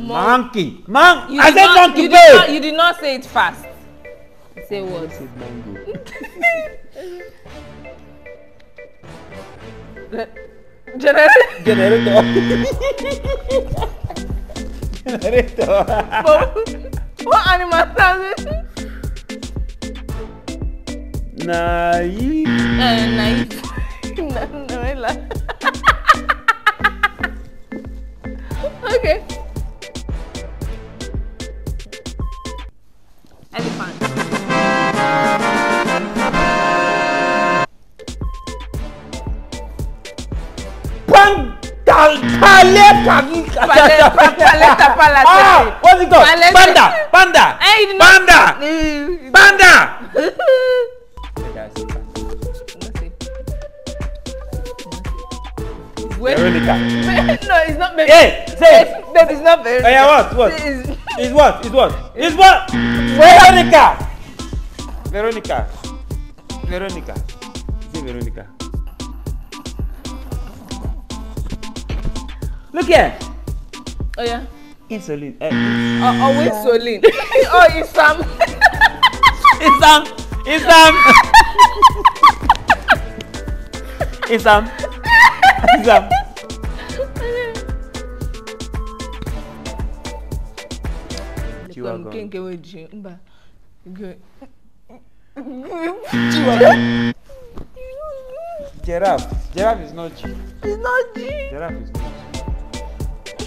Monkey. I said not, monkey, babe. You did not say it fast. Say what? I said mango. Generator. Generator. What animal does it? Naive. Naive. Emanuella. Okay. Elephant. What's it called? Panda. Panda. Veronica. No, it's not baby. Hey, say it. Baby, it's not Veronica. Yeah, what? It's what? Veronica. Say Veronica. Look here. Oh yeah. Insulin. Insulin. Oh, it's Sam. It's Sam. Giraffe. Giraffe is not G. It's not G. Giraffe is not G.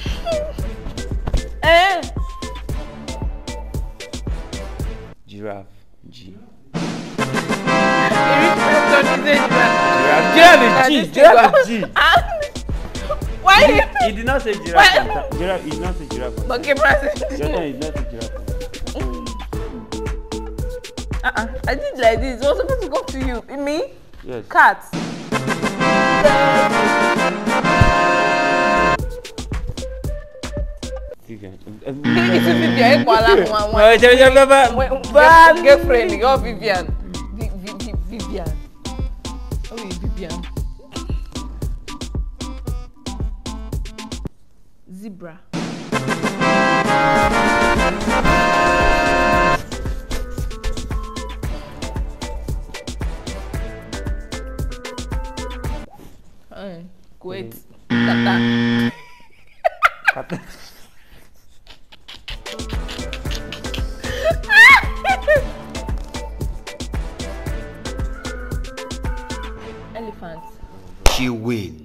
Giraffe. G. Giraffe is G. Why? He did not say giraffe. Giraffe. He did not say giraffe. Okay, President. He did not say giraffe. I did like this. It was supposed to go to you. Me? Yes. Cat. Vivian. It's Vivian. Girlfriend. Oh, Vivian. Vivian. Oh, Vivian. Zebra. Wait. Kata. Elephant. She wins.